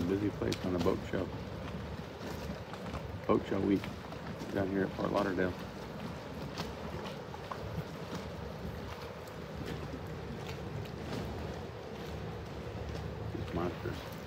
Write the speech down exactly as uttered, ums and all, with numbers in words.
a busy place on a boat show. Boat show week down here at Fort Lauderdale. These monsters.